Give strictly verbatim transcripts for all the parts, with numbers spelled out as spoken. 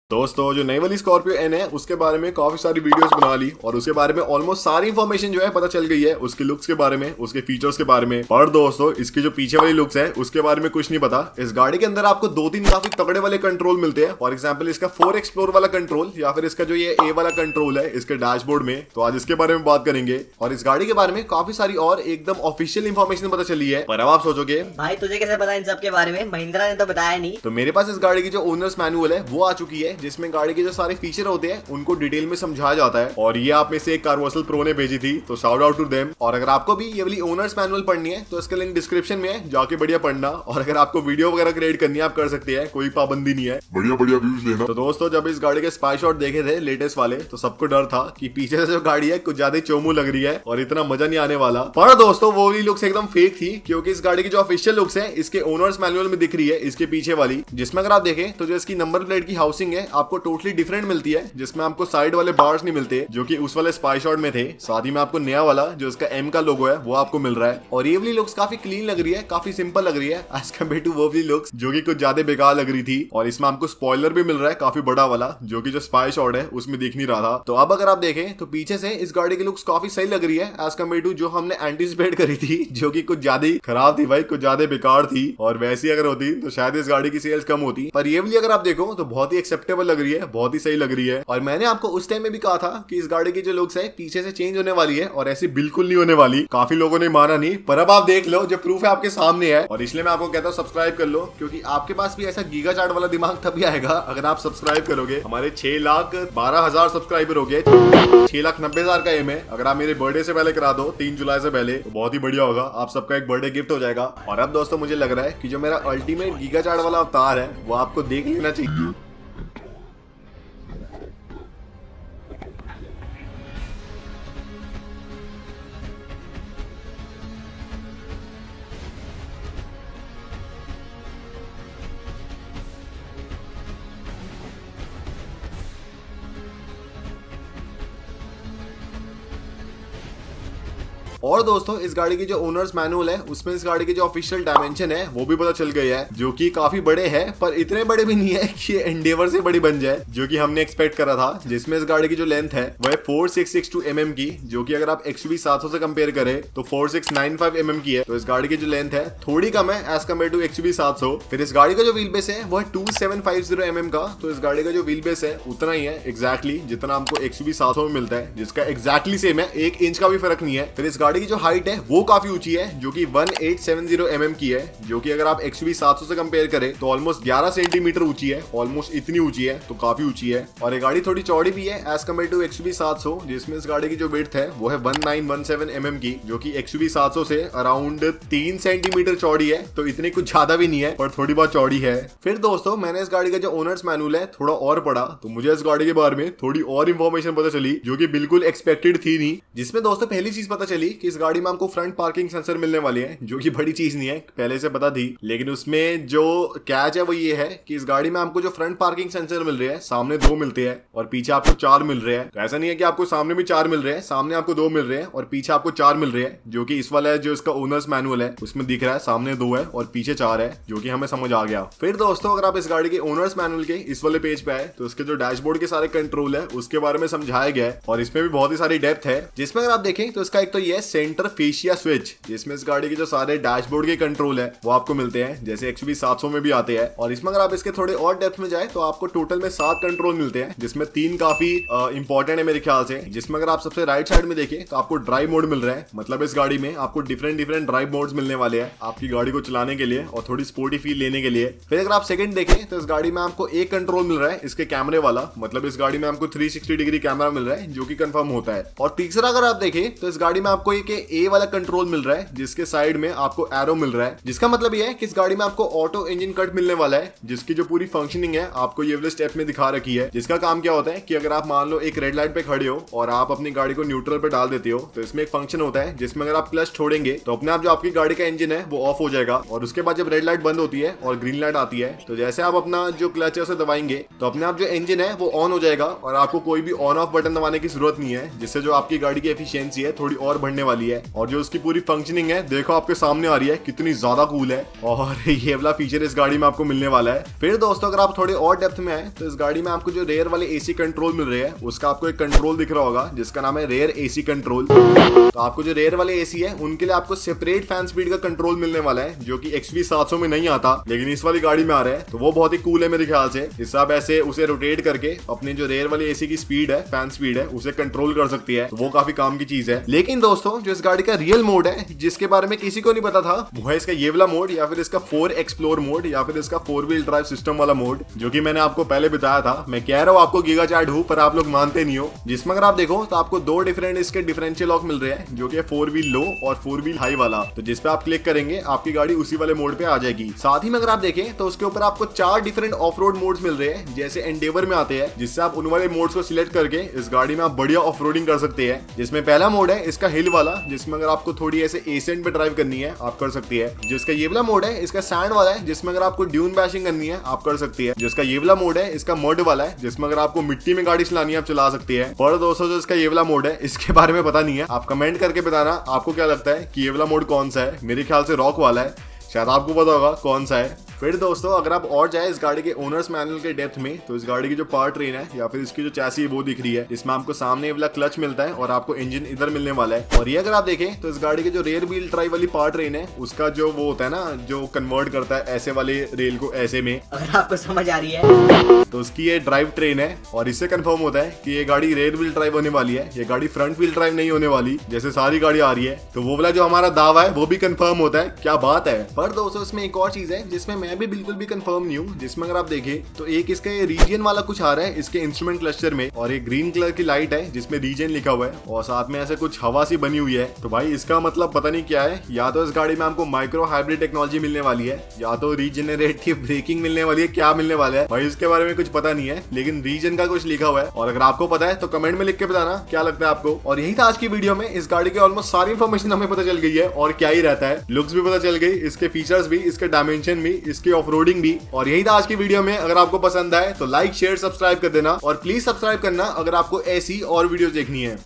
दोस्तों जो नई वाली स्कॉर्पियो एन है उसके बारे में काफी सारी वीडियोस बना ली और उसके बारे में ऑलमोस्ट सारी इंफॉर्मेशन जो है पता चल गई है, उसके लुक्स के बारे में, उसके फीचर्स के बारे में। पर दोस्तों इसकी जो पीछे वाली लुक्स है उसके बारे में कुछ नहीं पता। इस गाड़ी के अंदर आपको दो तीन काफी तगड़े वाले कंट्रोल मिलते हैं। फॉर एग्जाम्पल इसका फोर एक्सप्लोर वाला कंट्रोल या फिर इसका जो ये ए वाला कंट्रोल है इसके डैशबोर्ड में, तो आज इसके बारे में बात करेंगे। और इस गाड़ी के बारे में काफी सारी और एकदम ऑफिशियल इंफॉर्मेशन पता चली है। पर अब आप सोचोगे भाई तुझे कैसे पता इन सब के बारे में, महिंद्रा ने तो बताया नहीं। तो मेरे पास इस गाड़ी की जो ओनर्स मैनुअल है वो आ चुकी है, जिसमें गाड़ी के जो सारे फीचर होते हैं उनको डिटेल में समझाया जाता है। और ये आप में से एक कारवर्सल प्रो ने भेजी थी, तो शाउट आउट टू देम। और अगर आपको भी ये वाली ओनर्स मैनुअल पढ़नी है तो इसका लिंक डिस्क्रिप्शन में है, जाके बढ़िया पढ़ना। और अगर आपको वीडियो वगैरह क्रिएट करनी है आप कर सकते हैं, कोई पाबंदी नहीं है, बढ़िया बढ़िया व्यूज लेना। तो दोस्तों जब इस गाड़ी के स्पाई शॉट देखे थे लेटेस्ट वाले तो सबको डर था कि पीछे से जो गाड़ी है कुछ ज्यादा चोमू लग रही है और इतना मजा नहीं आने वाला। पर दोस्तों वो वाली लुक्स एकदम फेक थी, क्योंकि इस गाड़ी की जो ऑफिशियल लुक्स है इसके ओनर्स मैनुअल में दिख रही है इसके पीछे वाली, जिसमें अगर आप देखें तो जो इसकी नंबर प्लेट की हाउसिंग है आपको टोटली डिफरेंट मिलती है, जिसमें आपको साइड वाले बार्स नहीं मिलते जो कि उस वाले स्पाई शॉट में थे। साथ ही में आपको नया वाला जो इसका एम का लोगो है वो आपको मिल रहा है। और ये वाली लुक्स काफी क्लीन लग रही है, काफी सिंपल लग रही है एज कम्पेयर टू वो वाली लुक्स जो कि कुछ ज्यादा बेकार लग रही थी। और इसमें आपको स्पॉइलर भी मिल रहा है काफी बड़ा वाला, जो कि जो स्पाई शॉट है उसमें दिख नहीं रहा था। तो अब अगर आप देखें तो पीछे से इस गाड़ी की लुक्स काफी सही लग रही है एज कम्पेयर टू जो हमने एंटिसिपेट करी थी, जो कि कुछ ज्यादा खराब थी भाई, कुछ ज्यादा बेकार थी। और वैसी अगर होती तो शायद इस गाड़ी की सेल्स कम होती। पर ये वाली अगर आप देखो तो बहुत ही एक्सेप्टेबल लग रही है, बहुत ही सही लग रही है। और मैंने आपको उस टाइम में भी कहा था कि इस गाड़ी की जो लुक्स है पीछे से चेंज होने वाली है, और ऐसी बिल्कुल नहीं होने वाली। काफी लोगों ने माना नहीं, पर अब आप देख लो, जो प्रूफ है आपके सामने है। और इसलिए मैं आपको कहता हूँ सब्सक्राइब कर लो, क्योंकि आपके पास भी ऐसा गीगा चार्ट वाला दिमाग तभी आएगा अगर आप सब्सक्राइब करोगे। हमारे छह लाख बारह हजार सब्सक्राइबर हो गए, छह लाख नब्बे हजार का एम है। अगर आप मेरे बर्थडे से पहले करा दो, तीन जुलाई से पहले, तो बहुत ही बढ़िया होगा, आप सबका एक बर्थडे गिफ्ट हो जाएगा। और अब दोस्तों मुझे लग रहा है कि जो मेरा अल्टीमेट गीगा चार्ट वाला अवतार है वो आपको देख लेना चाहिए। और दोस्तों इस गाड़ी की जो ओनर्स मैनुअल है उसमें इस गाड़ी के जो ऑफिशियल डायमेंशन है वो भी पता चल गई है, जो कि काफी बड़े हैं, पर इतने बड़े भी नहीं है कि ये एंडेवर से बड़ी बन जाए, जो कि हमने एक्सपेक्ट करा था। जिसमें इस गाड़ी की जो लेंथ है वो है four six six two M M की, जो कि अगर आप एक्सयूवी सात सौ से कंपेयर करें तो four six nine five M M की है। तो इस गाड़ी की जो लेंथ है थोड़ी कम है एज कम्पेयर टू एक्सयूवी सात सौ। फिर इस गाड़ी का जो व्हील बेस है वो है two seven five zero M M का। तो इस गाड़ी का जो व्हील बेस है उतना ही है एग्जैक्टली जितना हमको एक्सयूवी सात सौ में मिलता है, जिसका एग्जैक्टली सेम है, एक इंच का भी फर्क नहीं है। फिर इस गाड़ी की जो हाइट है वो काफी ऊंची है, जो कि one eight seven zero M M की है, जो कि अगर आप एक्सयूवी सात सौ से कंपेयर करें तो ऑलमोस्ट ग्यारह सेंटीमीटर ऊंची है, ऑलमोस्ट इतनी ऊंची है, तो काफी ऊंची है। और ये गाड़ी थोड़ी चौड़ी भी है एज कम्पेयर टू एक्सयूवी सात सौ, जिसमें इस गाड़ी की जो विड्थ है वो है one nine one seven M M की, जो कि एक्सयूवी सात सौ से अराउंड तीन सेंटीमीटर चौड़ी है। तो इतनी कुछ ज्यादा भी नहीं है, पर थोड़ी बहुत चौड़ी है। फिर दोस्तों मैंने इस गाड़ी का जो ओनर्स मैनुअल है थोड़ा और पढ़ा, तो मुझे इस गाड़ी के बारे में थोड़ी और इंफॉर्मेशन पता चली, जो कि बिल्कुल एक्सपेक्टेड थी नहीं। जिसमें दोस्तों पहली चीज पता चली कि इस गाड़ी में आपको फ्रंट पार्किंग सेंसर मिलने वाली है, जो कि बड़ी चीज नहीं है, पहले से पता थी। लेकिन उसमें जो कैच है वो ये है कि इस गाड़ी में आपको जो फ्रंट पार्किंग सेंसर मिल रहे हैं सामने दो मिलते हैं और पीछे आपको चार मिल रहे हैं। तो ऐसा नहीं है कि आपको सामने भी चार मिल रहे हैं, सामने आपको दो मिल रहे हैं और पीछे आपको चार मिल रहे हैं, जो कि इस वाला है जो इसका ओनर्स मैनुअल है उसमें दिख रहा है सामने दो है और पीछे चार है, जो कि हमें समझ आ गया। फिर दोस्तों अगर आप इस गाड़ी के ओनर्स मैनुअल के इस वाले पेज पे आए तो इसके जो डैशबोर्ड के सारे कंट्रोल है उसके बारे में समझाया गया है, और इसमें भी बहुत ही सारी डेप्थ है। जिसमें अगर आप देखें तो इसका एक तो ये सेंटर फेशिया स्विच, जिसमें इस गाड़ी के जो सारे डैशबोर्ड के कंट्रोल है वो आपको मिलते हैं, जैसे एक्सयूवी सात सौ में भी आते हैं। और इसमें अगर आप इसके थोड़े और डेप्थ में जाए तो आपको टोटल में सात कंट्रोल मिलते हैं, जिसमें तीन काफी इंपॉर्टेंट है मेरे ख्याल से। जिसमें अगर आप सबसे राइट साइड में देखें तो आपको ड्राइव मोड मिल रहा है, मतलब इस गाड़ी में आपको डिफरेंट डिफरेंट ड्राइव मोड्स मिलने वाले हैं आपकी गाड़ी को चलाने के लिए और थोड़ी स्पोर्टी फील लेने के लिए। फिर अगर आप सेकंड देखें तो इस गाड़ी में आपको एक कंट्रोल मिल रहा है इसके कैमरे वाला, मतलब इस गाड़ी में आपको थ्री सिक्सटी डिग्री कैमरा मिल रहा है, जो कि कंफर्म होता है। और तीसरा अगर आप देखें तो इस गाड़ी में आपको एक ए वाला कंट्रोल मिल रहा है, जिसके साइड में आपको एरो मिल रहा है, जिसका मतलब ये है कि इस गाड़ी में आपको ऑटो इंजन कट मिलने वाला है, जिसकी जो पूरी फंक्शनिंग है आपको ये वाले स्टेप में दिखा रखी है। जिसका काम क्या होता है कि अगर आप मान लो एक रेड लाइट पे खड़े हो और आप अपनी गाड़ी को न्यूट्रल पे डाल देते हो, तो इसमें एक फंक्शन होता है जिसमें अगर आप क्लच छोड़ेंगे तो अपने आप जो आपकी गाड़ी का इंजन है वो ऑफ हो जाएगा, और उसके बाद जब रेड लाइट बंद होती है और ग्रीन लाइट आती है तो जैसे आप अपना जो क्लच है उसे दबाएंगे तो अपने आप जो इंजन है वो ऑन हो जाएगा, और आपको कोई भी ऑन ऑफ बटन दबाने की जरूरत नहीं है, जिससे जो आपकी गाड़ी की एफिशिएंसी है थोड़ी और बढ़ने वाली है। और जो उसकी पूरी फंक्शनिंग है देखो आपके सामने आ रही है, कितनी ज्यादा कूल है। और ये वाला फीचर इस गाड़ी में आपको मिलने वाला है। फिर दोस्तों अगर आप थोड़े और डेप्थ में आए तो इस गाड़ी में आपको जो रेयर वाले एसी कंट्रोल मिल रहे हैं उसका आपको एक कंट्रोल दिख रहा होगा जिसका नाम है रेयर एसी कंट्रोल। तो आपको जो रेयर वाले एसी है उनके लिए आपको सेपरेट फैन स्पीड का कंट्रोल मिलने वाला है जो कि एक्सवी सात सौ में नहीं आता, लेकिन इस वाली गाड़ी में आ रहा है। तो वो बहुत ही कूल है मेरे ख्याल से। इससे आप ऐसे उसे रोटेट करके अपने जो रेयर वाले एसी की स्पीड है, फैन स्पीड है, उसे कंट्रोल कर सकती है। तो वो काफी काम की चीज है। लेकिन दोस्तों जो इस गाड़ी का रियल मोड है जिसके बारे में किसी को नहीं पता था वो है इसका ये वाला मोड, या फिर इसका फोर एक्सप्लोर मोड, या फिर इसका फोर व्हील ड्राइव सिस्टम वाला मोड, जो कि मैंने आपको पहले बताया था। मैं कह रहा हूँ आपको गीगा चैट हूँ पर आप लोग मानते नहीं हो। जिसमें अगर आप देखो तो आपको दो डिफरेंट इसके डिफरेंशियल लॉक मिल रहे हैं जो कि फोर व्हील लो और फोर व्हील हाई वाला। तो जिस पे आप क्लिक करेंगे आपकी गाड़ी उसी वाले मोड पे आ जाएगी। साथ ही में अगर आप देखें तो उसके ऊपर आपको चार डिफरेंट ऑफ रोड मोड्स मिल रहे हैं जैसे एंडेवर में आते हैं, जिससे आप उन वाले मोड्स को सिलेक्ट करके इस गाड़ी में आप बढ़िया ऑफ रोडिंग कर सकते हैं। जिसमें पहला मोड है इसका हिल वाला, जिसमें अगर आपको थोड़ी ऐसे एसेंट पे ड्राइव करनी है आप कर सकती है। जिसका ये वाला मोड है इसका सैंड वाला है, जिसमें अगर आपको ड्यून बैशिंग करनी है आप कर सकती है। जिसका ये वाला मोड है इसका मड वाला है, जिसमें अगर आपको मिट्टी में गाड़ी चलानी है आप चला सकती है। पर दोस्तों जो इसका ये वाला मोड है इसके बारे में पता नहीं है, आप कमेंट करके बताना आपको क्या लगता है कि ये वाला मोड कौन सा है। मेरे ख्याल से रॉक वाला है, शायद आपको पता होगा कौन सा है। फिर दोस्तों अगर आप और जाए इस गाड़ी के ओनर्स मैनुअल के डेप्थ में तो इस गाड़ी की जो पावर ट्रेन है या फिर इसकी जो चैसी है वो दिख रही है। इसमें आपको सामने वाला क्लच मिलता है और आपको इंजन इधर मिलने वाला है। और ये अगर आप देखें तो इस गाड़ी के जो रेयर व्हील ड्राइव वाली पावर ट्रेन है उसका जो वो होता है ना जो कन्वर्ट करता है ऐसे वाले रेल को ऐसे में, अगर आपको समझ आ रही है तो उसकी ये ड्राइव ट्रेन है। और इससे कंफर्म होता है कि ये गाड़ी रेयर व्हील ड्राइव होने वाली है, ये गाड़ी फ्रंट व्हील ड्राइव नहीं होने वाली जैसे सारी गाड़ी आ रही है। तो वो वाला जो हमारा दावा है वो भी कंफर्म होता है। क्या बात है। पर दोस्तों इसमें एक और चीज है जिसमें मैं भी बिल्कुल भी कंफर्म नहीं हूं, जिसमें अगर आप देखें तो एक इसका रीजन वाला कुछ आ रहा है इसके इंस्ट्रूमेंट क्लस्टर में, और एक ग्रीन कलर की लाइट है जिसमें रीजन लिखा हुआ है और साथ में ऐसे कुछ हवा सी बनी हुई है। तो भाई इसका मतलब पता नहीं क्या है। या तो इस गाड़ी में आपको माइक्रो हाइब्रिड टेक्नोलॉजी मिलने वाली है या तो रीजनरेटिव ब्रेकिंग मिलने वाली है, क्या मिलने वाला है भाई इसके बारे में कुछ पता नहीं है, लेकिन रीजन का कुछ लिखा हुआ है। और अगर आपको पता है तो कमेंट में लिख के बताना क्या लगता है आपको। और यही था आज की वीडियो में। इस गाड़ी की ऑलमोस्ट सारी इन्फॉर्मेशन हमें पता चल गई है और क्या ही रहता है, लुक्स भी पता चल गई, इसके फीचर्स भी, इसके डायमेंशन भी, इसकी ऑफ रोडिंग भी। और यही था आज की वीडियो में। अगर आपको पसंद आए तो लाइक शेयर सब्सक्राइब कर देना और प्लीज सब्सक्राइब करना अगर आपको ऐसी और वीडियोस देखनी है।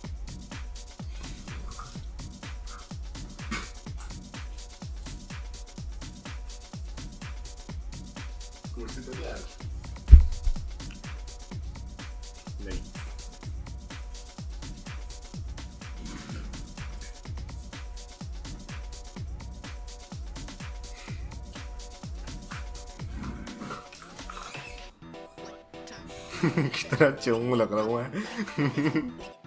कितना चोंग लग रहा हूँ मैं।